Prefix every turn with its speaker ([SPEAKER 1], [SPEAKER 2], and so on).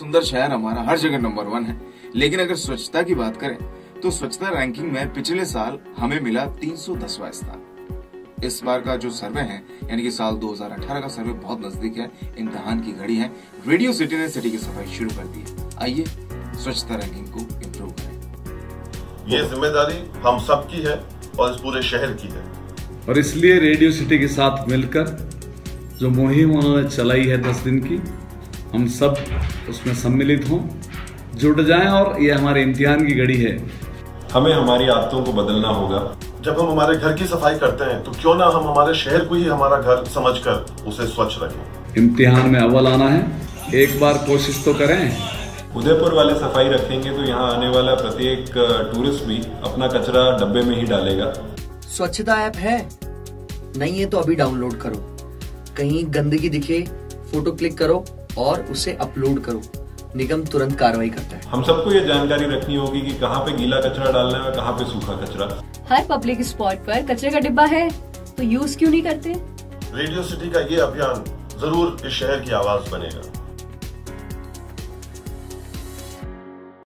[SPEAKER 1] सुंदर शहर हमारा हर जगह नंबर 1 है, लेकिन अगर स्वच्छता की बात करें तो स्वच्छता रैंकिंग में पिछले साल हमें मिला 310वां स्थान। इस बार का जो सर्वे है यानी कि साल 2018 का सर्वे बहुत नजदीक है, इम्तिहान की घड़ी है। रेडियो सिटी ने सिटी की सफाई शुरू कर दी है। आइए स्वच्छता रैंकिंग को इम्प्रूव करें।
[SPEAKER 2] ये जिम्मेदारी हम सबकी है और इस पूरे शहर की है,
[SPEAKER 3] और इसलिए रेडियो सिटी के साथ मिलकर जो मुहिम उन्होंने चलाई है 10 दिन की, हम सब उसमें सम्मिलित हों, जुट जाएं। और ये हमारे इम्तिहान की घड़ी है,
[SPEAKER 4] हमें हमारी आदतों को बदलना होगा।
[SPEAKER 2] जब हम हमारे घर की सफाई करते हैं तो क्यों ना हम हमारे शहर को ही हमारा घर समझकर उसे स्वच्छ रखें।
[SPEAKER 3] इम्तिहान में अव्वल आना है, एक बार कोशिश तो करें।
[SPEAKER 4] उदयपुर वाले सफाई रखेंगे तो यहाँ आने वाला प्रत्येक टूरिस्ट भी अपना कचरा डब्बे में ही डालेगा।
[SPEAKER 5] स्वच्छता ऐप है, नहीं है तो अभी डाउनलोड करो। कहीं गंदगी दिखे फोटो क्लिक करो और उसे अपलोड करो, निगम तुरंत कार्रवाई करता है।
[SPEAKER 4] हम सबको ये जानकारी रखनी होगी कि कहाँ पे गीला कचरा डालना है और कहाँ पे सूखा कचरा।
[SPEAKER 6] हर पब्लिक स्पॉट पर कचरे का डिब्बा है तो यूज क्यों नहीं करते।
[SPEAKER 2] रेडियो सिटी का ये अभियान जरूर इस शहर की आवाज बनेगा।